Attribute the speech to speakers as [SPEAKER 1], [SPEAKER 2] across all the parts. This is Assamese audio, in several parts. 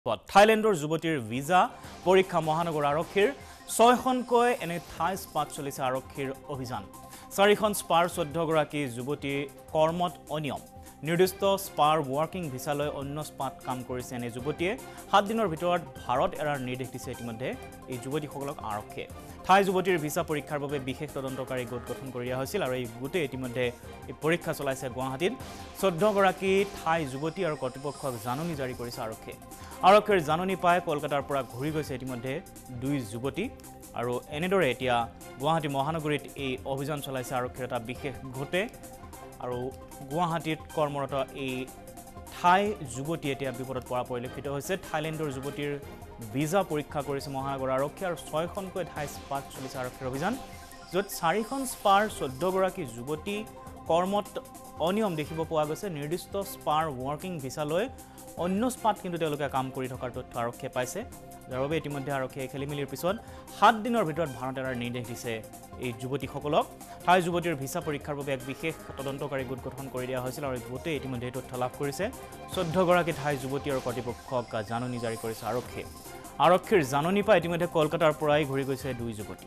[SPEAKER 1] থাইলেণ্ডৰ যুৱতীৰ ভিজা পৰীক্ষা মহানগৰ আৰক্ষীৰ 6খনকৈ এনে ঠাই স্পাট চলিছে আৰক্ষীৰ অভিযান 4খন স্পাৰ 14 গৰাকী যুৱতী কৰ্মত অনিয়ম নিৰ্দিষ্ট স্পাৰ ওয়াৰ্কিং ভিসালৈ অন্য স্পাট কাম কৰিছে এনে যুৱতীয়ে 7 দিনৰ ভিতৰত ভাৰত এৰাৰ নিৰ্দেশ দিছে ইতিমধ্যে এই যুৱতীসকলক আৰক্ষীয়ে ঠাই যুৱতীৰ ভিসা পৰীক্ষাৰ বাবে বিশেষ তদন্তকাৰী গোট গঠন কৰি দিয়া হৈছিল আৰু এই গোটে ইতিমধ্যে এই পৰীক্ষা চলাইছে গুৱাহাটীত 14 গৰাকী ঠাই যুৱতী আৰু কৰ্তৃপক্ষক জাননী জাৰি কৰিছে আৰক্ষীয়ে আৰক্ষীৰ জাননী পাই কলকাতাৰ পৰা ঘূৰি গৈছে ইতিমধ্যে 2 যুৱতী আৰু এনেদৰে এতিয়া গুৱাহাটী মহানগৰীত এই অভিযান চলাইছে আৰক্ষীৰ এটা বিশেষ গোটে আৰু গুৱাহাটীত কৰ্মৰত এই ঠাই যুৱতী এতিয়া বিপদত পৰা পৰিলক্ষিত হৈছে থাইলেণ্ডৰ যুৱতীৰ ভিসা পৰীক্ষা কৰিছে মহানগৰ আৰক্ষী আৰু 6খনকৈ ঠাই স্পাট চলিছে আৰক্ষীৰ অভিযান য'ত 4খন স্পাৰ 14 গৰাকী যুৱতী কৰ্মত অনিয়ম দেখিব পোৱা গৈছে নিৰ্দিষ্ট স্পাৰ ওয়াৰ্কিং ভিসালৈ অন্য স্পাট কিন্তু তেওঁলোকে কাম কৰি থকাৰ তথ্য আৰক্ষীয়ে পাইছে যাৰ বাবে ইতিমধ্যে আৰক্ষীয়ে খেলিমেলিৰ পিছত 7 দিনৰ ভিতৰত ভাৰত এৰাৰ নিৰ্দেশ দিছে এই যুৱতীসকলক ঠাই যুৱতীৰ ভিসা পৰীক্ষাৰ বাবে এক বিশেষ তদন্তকাৰী গোট গঠন কৰি দিয়া হৈছিল আৰু গোটে ইতিমধ্যে তথ্য লাভ কৰিছে 14 গৰাকী ঠাই যুৱতী আৰু কৰ্তৃপক্ষক জাননী জাৰি কৰিছে আৰক্ষীৰ জাননী পাই ইতিমধ্যে কলকাতাৰ পৰাই ঘূৰি গৈছে 2 যুৱতী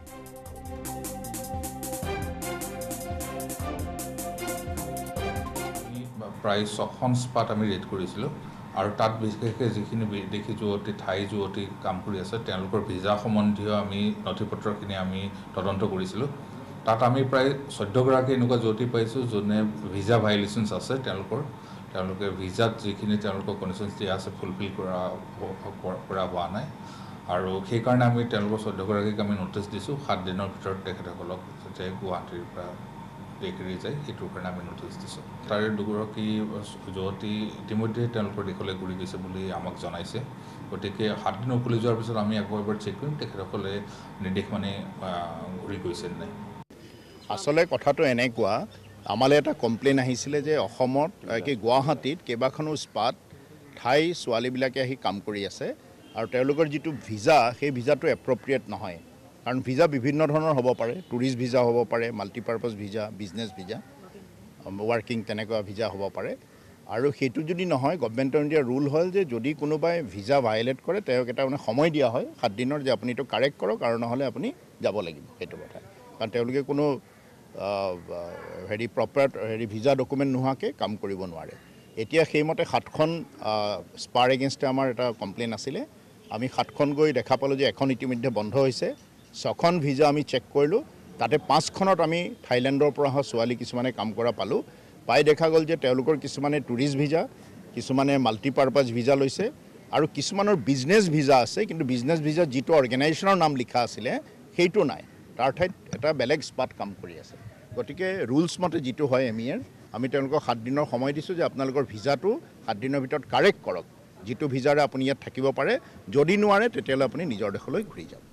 [SPEAKER 2] প্ৰায় 6খন স্পাট আমি ৰেড কৰিছিলোঁ আৰু তাত বিশেষকৈ যিখিনি বিদেশী যুৱতী ঠাই যুৱতী কাম কৰি আছে তেওঁলোকৰ ভিসা সম্বন্ধীয় আমি নথিপত্ৰখিনি আমি তদন্ত কৰিছিলোঁ তাত আমি প্ৰায় 14 গৰাকী এনেকুৱা যুৱতী পাইছোঁ যোনে ভিসা ভাইলেশ্যনছ আছে তেওঁলোকে ভিসাত যিখিনি তেওঁলোকৰ কণ্ডিশ্যনছ দিয়া আছে ফুলফিল কৰা হোৱা নাই আৰু সেইকাৰণে আমি তেওঁলোকৰ 14 গৰাকীক আমি নটিচ দিছোঁ 7 দিনৰ ভিতৰত তেখেতসকলক যাতে গুৱাহাটীৰ পৰা বেকেৰি যায় এইটোৰ কাৰণে আমি নটিচ দিছোঁ তাৰে 2 গৰাকী যুৱতী ইতিমধ্যে তেওঁলোকৰ দেশলৈ ঘূৰি গৈছে বুলি আমাক জনাইছে গতিকে 7 দিন খুলি যোৱাৰ পিছত আমি আকৌ এবাৰ চেক কৰিম তেখেতসকলে নিৰ্দেশ মানে ঘূৰি গৈছে নাই
[SPEAKER 3] আসলে কথাটো এনেকুৱা আমালৈ এটা কমপ্লেইন আহিছিলে যে অসমত কি গুৱাহাটীত কেইবাখনো স্পাট ঠাই ছোৱালীবিলাকে আহি কাম কৰি আছে আৰু তেওঁলোকৰ যিটো ভিসা সেই ভিসাটো এপ্ৰপ্ৰিয়েট নহয় কাৰণ ভিসা বিভিন্ন ধৰণৰ হ'ব পাৰে টুৰিষ্ট ভিসা হ'ব পাৰে multipurpose visa business visa working তেনেকুৱা ভিসা হ'ব পাৰে আৰু সেইটো যদি নহয় গভৰ্ণমেণ্টৰ ইণ্ডিয়াৰ ৰুল হ'ল যে যদি কোনোবাই ভিসা ভাইলেট কৰে তেওঁক এটা মানে সময় দিয়া হয় 7 দিনৰ যে আপুনি এইটো কাৰেক্ট কৰক আৰু নহ'লে আপুনি যাব লাগিব সেইটো কথা কাৰণ তেওঁলোকে কোনো প্ৰপাৰ ভিসা ডকুমেণ্ট নোহোৱাকৈ কাম কৰিব নোৱাৰে এতিয়া সেইমতে 7খন স্পাৰ এগেইনষ্টে আমাৰ এটা কমপ্লেইন আছিলে আমি 7খন গৈ দেখা পালোঁ যে এখন ইতিমধ্যে বন্ধ হৈছে 6খন ভিসা আমি চেক কৰিলোঁ তাতে 5খনত আমি থাইলেণ্ডৰ পৰা অহা ছোৱালী কিছুমানে কাম কৰা পালোঁ পাই দেখা গ'ল যে তেওঁলোকৰ কিছুমানে টুৰিষ্ট ভিসা কিছুমানে মাল্টিপাৰ্পাছ ভিসা লৈছে আৰু কিছুমানৰ বিজনেছ ভিসা আছে কিন্তু বিজনেছ ভিসা যিটো অৰ্গেনাইজেশ্যনৰ নাম লিখা আছিলে সেইটো নাই তাৰ ঠাইত এটা বেলেগ স্পাট কাম কৰি আছে গতিকে ৰুলছ মতে যিটো হয় আমি তেওঁলোকক 7 দিনৰ সময় দিছোঁ যে আপোনালোকৰ ভিসাটো 7 দিনৰ ভিতৰত কাৰেক্ট কৰক যিটো ভিসাৰে আপুনি ইয়াত থাকিব পাৰে যদি নোৱাৰে তেতিয়াহ'লে আপুনি নিজৰ দেশলৈ ঘূৰি যাওক